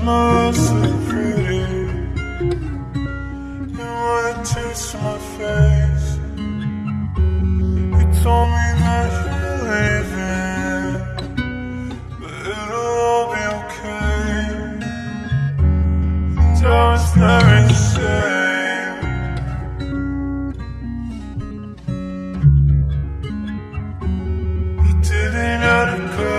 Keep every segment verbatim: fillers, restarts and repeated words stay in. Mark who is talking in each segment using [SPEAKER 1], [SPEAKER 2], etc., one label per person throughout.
[SPEAKER 1] smile so pretty. You wanna taste my face. You told me that you're leaving, but it'll all be okay. And I was never the same. You didn't have to go.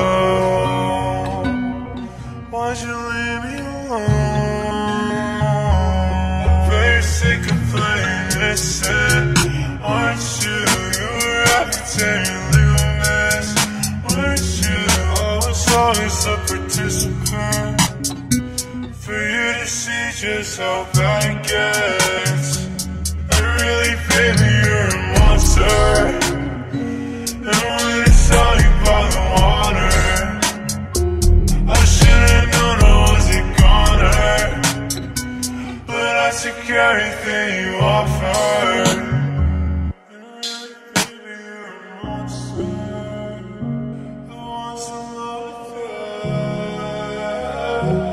[SPEAKER 1] Why'd you leave me alone? Very sick of playing this set, aren't you? You were reputation ligaments, weren't you? I was always a participant, for you to see just how bad it gets. And really, baby, you're a monster. And when I saw you by the water, I should've known I wasn't gonna hurt, but I took everything you offered. And really, baby, you're a monster. I want some love back.